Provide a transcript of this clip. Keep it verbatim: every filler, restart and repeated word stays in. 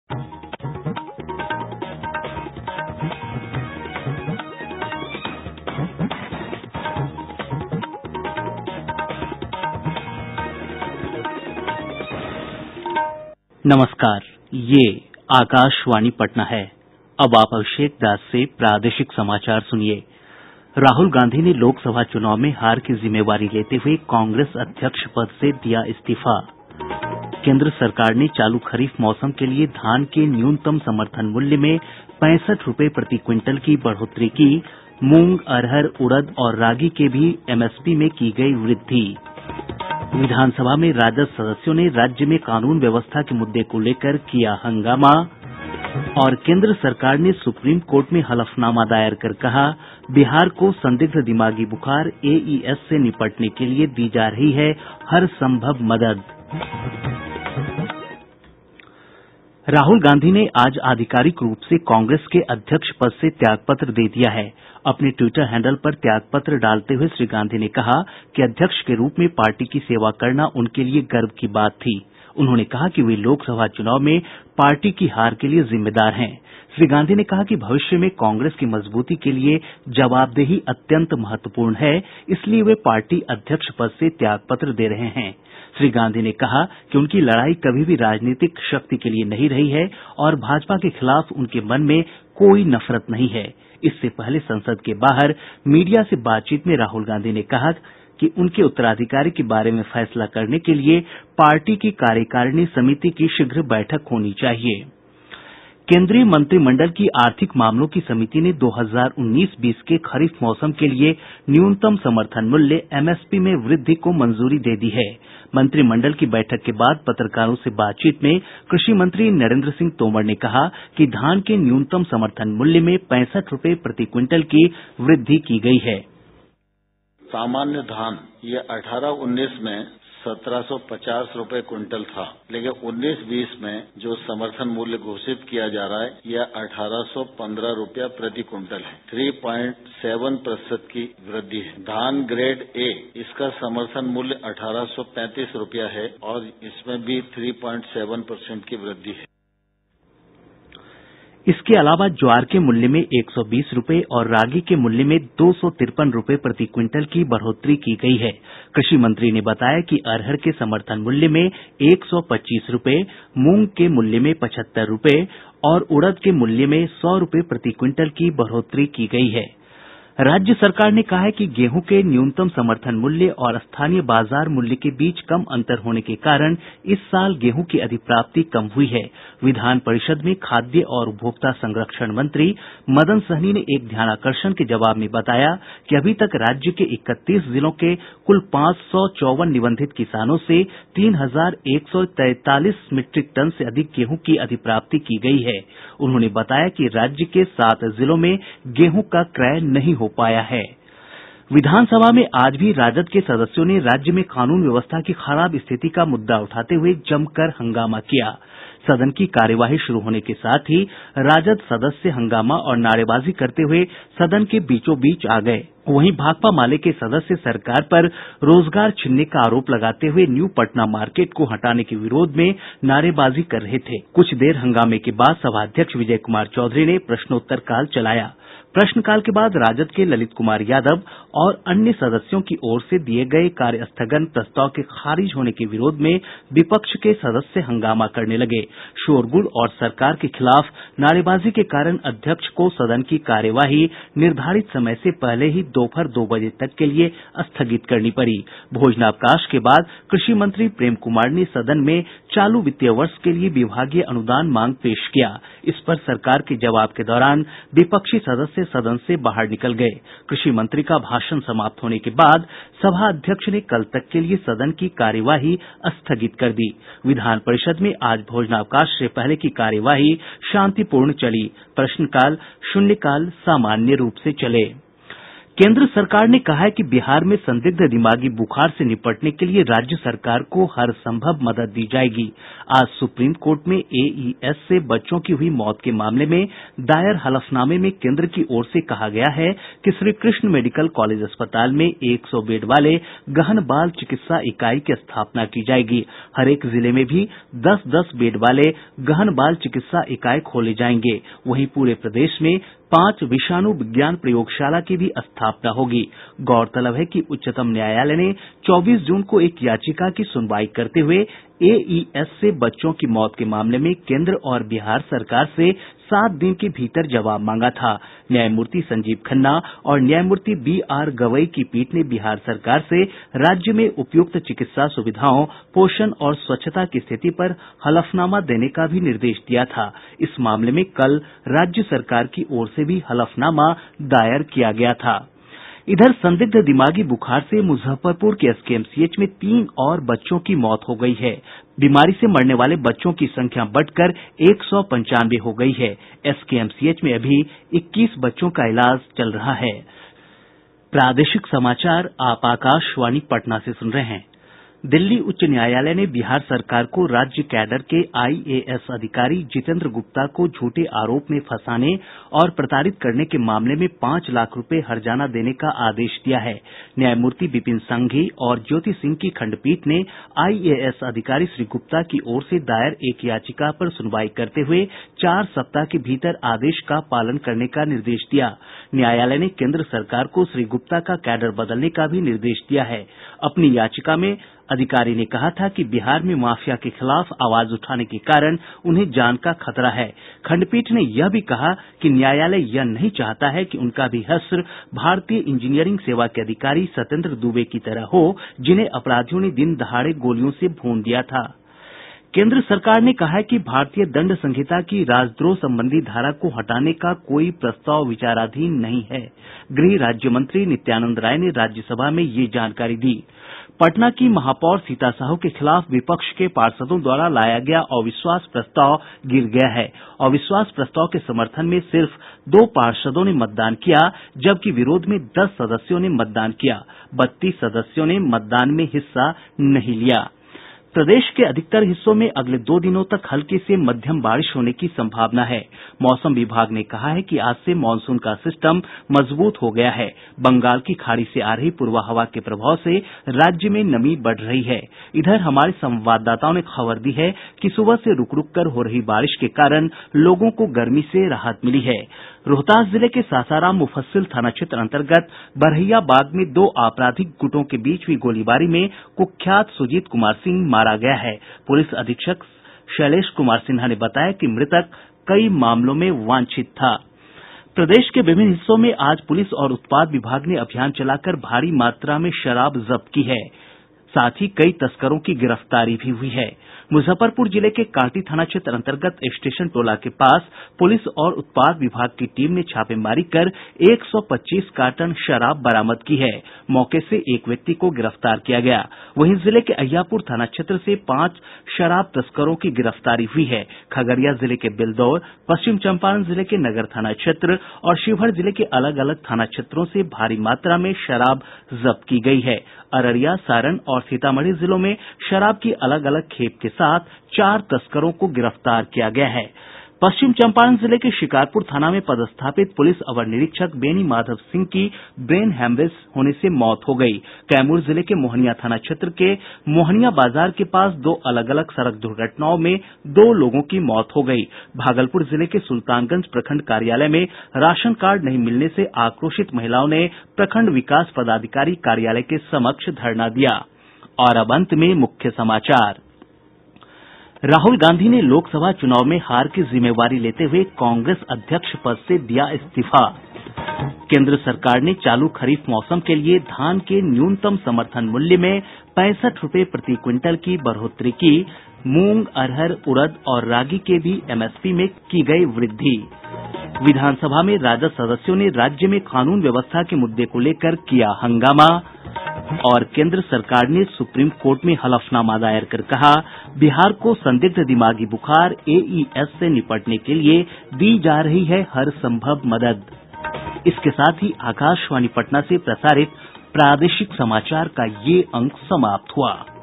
नमस्कार, ये आकाशवाणी पटना है। अब आप अभिषेक दास से प्रादेशिक समाचार सुनिए। राहुल गांधी ने लोकसभा चुनाव में हार की जिम्मेवारी लेते हुए कांग्रेस अध्यक्ष पद से दिया इस्तीफा। केंद्र सरकार ने चालू खरीफ मौसम के लिए धान के न्यूनतम समर्थन मूल्य में पैंसठ रूपये प्रति क्विंटल की बढ़ोतरी की। मूंग, अरहर, उड़द और रागी के भी एमएसपी में की गई वृद्धि। विधानसभा में राजद सदस्यों ने राज्य में कानून व्यवस्था के मुद्दे को लेकर किया हंगामा। और केंद्र सरकार ने सुप्रीम कोर्ट में हलफनामा दायर कर कहा, बिहार को संदिग्ध दिमागी बुखार एईएस से निपटने के लिए दी जा रही है हर संभव मदद। राहुल गांधी ने आज आधिकारिक रूप से कांग्रेस के अध्यक्ष पद से त्यागपत्र दे दिया है। अपने ट्विटर हैंडल पर त्यागपत्र डालते हुए श्री गांधी ने कहा कि अध्यक्ष के रूप में पार्टी की सेवा करना उनके लिए गर्व की बात थी। उन्होंने कहा कि वे लोकसभा चुनाव में पार्टी की हार के लिए जिम्मेदार हैं। श्री गांधी ने कहा कि भविष्य में कांग्रेस की मजबूती के लिए जवाबदेही अत्यंत महत्वपूर्ण है, इसलिए वे पार्टी अध्यक्ष पद से त्यागपत्र दे रहे हैं। श्री गांधी ने कहा कि उनकी लड़ाई कभी भी राजनीतिक शक्ति के लिए नहीं रही है और भाजपा के खिलाफ उनके मन में कोई नफरत नहीं है। इससे पहले संसद के बाहर मीडिया से बातचीत में राहुल गांधी ने कहा कि उनके उत्तराधिकारी के बारे में फैसला करने के लिए पार्टी की कार्यकारिणी समिति की शीघ्र बैठक होनी चाहिए। केंद्रीय मंत्रिमंडल की आर्थिक मामलों की समिति ने दो हज़ार उन्नीस बीस के खरीफ मौसम के लिए न्यूनतम समर्थन मूल्य एमएसपी में वृद्धि को मंजूरी दे दी है। मंत्रिमंडल की बैठक के बाद पत्रकारों से बातचीत में कृषि मंत्री नरेंद्र सिंह तोमर ने कहा कि धान के न्यूनतम समर्थन मूल्य में पैंसठ रूपये प्रति क्विंटल की वृद्धि की गई है। सामान्य धान ये अठारह उन्नीस में सत्रह सौ पचास रूपये क्विंटल था, लेकिन उन्नीस बीस में जो समर्थन मूल्य घोषित किया जा रहा है यह अठारह सौ पंद्रह रूपया प्रति क्विंटल है। तीन पॉइंट सात प्रतिशत की वृद्धि है। धान ग्रेड ए इसका समर्थन मूल्य अठारह सौ पैंतीस रूपया है और इसमें भी तीन पॉइंट सात परसेंट की वृद्धि है। इसके अलावा ज्वार के मूल्य में एक सौ बीस रूपये और रागी के मूल्य में दो सौ तिरपन रूपये प्रति क्विंटल की बढ़ोतरी की गई है। कृषि मंत्री ने बताया कि अरहर के समर्थन मूल्य में एक सौ पच्चीस रूपये, मूंग के मूल्य में पचहत्तर रूपये और उड़द के मूल्य में सौ रूपये प्रति क्विंटल की बढ़ोतरी की गई है। राज्य सरकार ने कहा है कि गेहूं के न्यूनतम समर्थन मूल्य और स्थानीय बाजार मूल्य के बीच कम अंतर होने के कारण इस साल गेहूं की अधिप्राप्ति कम हुई है। विधान परिषद में खाद्य और उपभोक्ता संरक्षण मंत्री मदन सहनी ने एक ध्यानाकर्षण के जवाब में बताया कि अभी तक राज्य के इकतीस जिलों के कुल पांच सौ चौवन निबंधित किसानों से तीन हजार एक सौ तैंतालीस मीट्रिक टन से अधिक गेहूं की अधिप्राप्ति की गई है। उन्होंने बताया कि राज्य के सात जिलों में गेहूं का क्रय नहीं हो पाया है। विधानसभा में आज भी राजद के सदस्यों ने राज्य में कानून व्यवस्था की खराब स्थिति का मुद्दा उठाते हुए जमकर हंगामा किया। सदन की कार्यवाही शुरू होने के साथ ही राजद सदस्य हंगामा और नारेबाजी करते हुए सदन के बीचों बीच आ गए। वहीं भाकपा माले के सदस्य सरकार पर रोजगार छीनने का आरोप लगाते हुए न्यू पटना मार्केट को हटाने के विरोध में नारेबाजी कर रहे थे। कुछ देर हंगामे के बाद सभाध्यक्ष विजय कुमार चौधरी ने प्रश्नोत्तर काल चलाया। प्रश्नकाल के बाद राजद के ललित कुमार यादव और अन्य सदस्यों की ओर से दिए गए कार्य स्थगन प्रस्ताव के खारिज होने के विरोध में विपक्ष के सदस्य हंगामा करने लगे। शोरगुल और सरकार के खिलाफ नारेबाजी के कारण अध्यक्ष को सदन की कार्यवाही निर्धारित समय से पहले ही दोपहर दो बजे तक के लिए स्थगित करनी पड़ी। भोजनावकाश के बाद कृषि मंत्री प्रेम कुमार ने सदन में चालू वित्तीय वर्ष के लिए विभागीय अनुदान मांग पेश किया। इस पर सरकार के जवाब के दौरान विपक्षी सदस्य सदन से बाहर निकल गए। कृषि मंत्री का भाषण समाप्त होने के बाद सभा अध्यक्ष ने कल तक के लिए सदन की कार्यवाही स्थगित कर दी। विधान परिषद में आज भोजनावकाश से पहले की कार्यवाही शांतिपूर्ण चली। प्रश्नकाल, शून्यकाल सामान्य रूप से चले। केंद्र सरकार ने कहा है कि बिहार में संदिग्ध दिमागी बुखार से निपटने के लिए राज्य सरकार को हर संभव मदद दी जाएगी। आज सुप्रीम कोर्ट में एईएस से बच्चों की हुई मौत के मामले में दायर हलफनामे में केंद्र की ओर से कहा गया है कि श्रीकृष्ण मेडिकल कॉलेज अस्पताल में एक सौ बेड वाले गहन बाल चिकित्सा इकाई की स्थापना की जाएगी। हरेक जिले में भी दस दस बेड वाले गहन बाल चिकित्सा इकाई खोले जाएंगे। वहीं पूरे प्रदेश में पांच विषाणु विज्ञान प्रयोगशाला की भी स्थापना होगी। गौरतलब है कि उच्चतम न्यायालय ने चौबीस जून को एक याचिका की सुनवाई करते हुए एईएस से बच्चों की मौत के मामले में केंद्र और बिहार सरकार से सात दिन के भीतर जवाब मांगा था। न्यायमूर्ति संजीव खन्ना और न्यायमूर्ति बी आर गवई की पीठ ने बिहार सरकार से राज्य में उपयुक्त चिकित्सा सुविधाओं, पोषण और स्वच्छता की स्थिति पर हलफनामा देने का भी निर्देश दिया था। इस मामले में कल राज्य सरकार की ओर से भी हलफनामा दायर किया गया था। इधर संदिग्ध दिमागी बुखार से मुजफ्फरपुर के एसकेएमसीएच में तीन और बच्चों की मौत हो गई है। बीमारी से मरने वाले बच्चों की संख्या बढ़कर एक सौ पंचानवे हो गई है। एसकेएमसीएच में अभी इक्कीस बच्चों का इलाज चल रहा है। प्रादेशिक समाचार आप आकाशवाणी पटना से सुन रहे हैं। दिल्ली उच्च न्यायालय ने बिहार सरकार को राज्य कैडर के आईएएस अधिकारी जितेंद्र गुप्ता को झूठे आरोप में फंसाने और प्रताड़ित करने के मामले में पांच लाख रुपए हर्जाना देने का आदेश दिया है। न्यायमूर्ति विपिन सांघी और ज्योति सिंह की खंडपीठ ने आईएएस अधिकारी श्री गुप्ता की ओर से दायर एक याचिका पर सुनवाई करते हुए चार सप्ताह के भीतर आदेश का पालन करने का निर्देश दिया। न्यायालय ने केंद्र सरकार को श्री गुप्ता का कैडर बदलने का भी निर्देश दिया है। अपनी याचिका में अधिकारी ने कहा था कि बिहार में माफिया के खिलाफ आवाज उठाने के कारण उन्हें जान का खतरा है। खंडपीठ ने यह भी कहा कि न्यायालय यह नहीं चाहता है कि उनका भी हश्र भारतीय इंजीनियरिंग सेवा के अधिकारी सत्येंद्र दुबे की तरह हो, जिन्हें अपराधियों ने दिन दहाड़े गोलियों से भून दिया था। केंद्र सरकार ने कहा है कि भारतीय दंड संहिता की राजद्रोह संबंधी धारा को हटाने का कोई प्रस्ताव विचाराधीन नहीं है। गृह राज्य मंत्री नित्यानंद राय ने राज्यसभा में ये जानकारी दी। पटना की महापौर सीता साहू के खिलाफ विपक्ष के पार्षदों द्वारा लाया गया अविश्वास प्रस्ताव गिर गया है। अविश्वास प्रस्ताव के समर्थन में सिर्फ दो पार्षदों ने मतदान किया, जबकि विरोध में दस सदस्यों ने मतदान किया। बत्तीस सदस्यों ने मतदान में हिस्सा नहीं लिया। प्रदेश के अधिकतर हिस्सों में अगले दो दिनों तक हल्की से मध्यम बारिश होने की संभावना है। मौसम विभाग ने कहा है कि आज से मानसून का सिस्टम मजबूत हो गया है। बंगाल की खाड़ी से आ रही पूर्वा हवा के प्रभाव से राज्य में नमी बढ़ रही है। इधर हमारे संवाददाताओं ने खबर दी है कि सुबह से रुक रुक कर हो रही बारिश के कारण लोगों को गर्मी से राहत मिली है। रोहतास जिले के सासाराम मुफस्सिल थाना क्षेत्र अंतर्गत बरहिया बाग में दो आपराधिक गुटों के बीच हुई गोलीबारी में कुख्यात सुजीत कुमार सिंह मारा गया है। पुलिस अधीक्षक शैलेश कुमार सिन्हा ने बताया कि मृतक कई मामलों में वांछित था। प्रदेश के विभिन्न हिस्सों में आज पुलिस और उत्पाद विभाग ने अभियान चलाकर भारी मात्रा में शराब जब्त की है। साथ ही कई तस्करों की गिरफ्तारी भी हुई है। मुजफ्फरपुर जिले के कांटी थाना क्षेत्र अंतर्गत स्टेशन टोला के पास पुलिस और उत्पाद विभाग की टीम ने छापेमारी कर एक सौ पच्चीस कार्टन शराब बरामद की है। मौके से एक व्यक्ति को गिरफ्तार किया गया। वहीं जिले के अहियापुर थाना क्षेत्र से पांच शराब तस्करों की गिरफ्तारी हुई है। खगड़िया जिले के बेलदौर, पश्चिम चंपारण जिले के नगर थाना क्षेत्र और शिवहर जिले के अलग अलग थाना क्षेत्रों से भारी मात्रा में शराब जब्त की गई है। अररिया, सारण और सीतामढ़ी जिलों में शराब की अलग अलग खेप के साथ चार तस्करों को गिरफ्तार किया गया है। पश्चिम चंपारण जिले के शिकारपुर थाना में पदस्थापित पुलिस अवर निरीक्षक बेनी माधव सिंह की ब्रेन हैमरेज होने से मौत हो गई। कैमूर जिले के मोहनिया थाना क्षेत्र के मोहनिया बाजार के पास दो अलग अलग सड़क दुर्घटनाओं में दो लोगों की मौत हो गई। भागलपुर जिले के सुल्तानगंज प्रखंड कार्यालय में राशन कार्ड नहीं मिलने से आक्रोशित महिलाओं ने प्रखंड विकास पदाधिकारी कार्यालय के समक्ष धरना दिया। और अब अंत में मुख्य समाचार। राहुल गांधी ने लोकसभा चुनाव में हार की जिम्मेवारी लेते हुए कांग्रेस अध्यक्ष पद से दिया इस्तीफा। केंद्र सरकार ने चालू खरीफ मौसम के लिए धान के न्यूनतम समर्थन मूल्य में पैंसठ रूपये प्रति क्विंटल की बढ़ोतरी की। मूंग, अरहर, उड़द और रागी के भी एमएसपी में की गई वृद्धि। विधानसभा में राजद सदस्यों ने राज्य में कानून व्यवस्था के मुद्दे को लेकर किया हंगामा। और केंद्र सरकार ने सुप्रीम कोर्ट में हलफनामा दायर कर कहा, बिहार को संदिग्ध दिमागी बुखार एईएस से निपटने के लिए दी जा रही है हर संभव मदद। इसके साथ ही आकाशवाणी पटना से प्रसारित प्रादेशिक समाचार का ये अंक समाप्त हुआ।